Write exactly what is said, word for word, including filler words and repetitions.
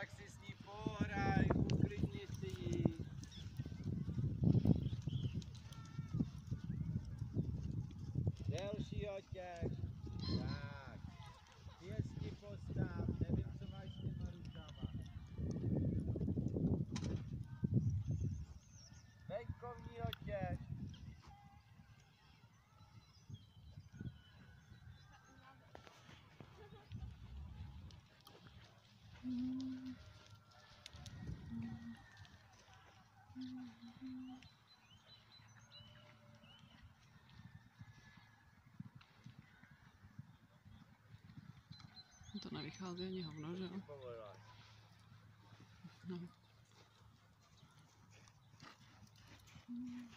tak si s ní pohraj, uklidni si ji. Delší otěž. Tak. Pěstí postav, nevím, co máš s těma rukama. Venkovní otěž. To nevychází ani hovno, že jo? No.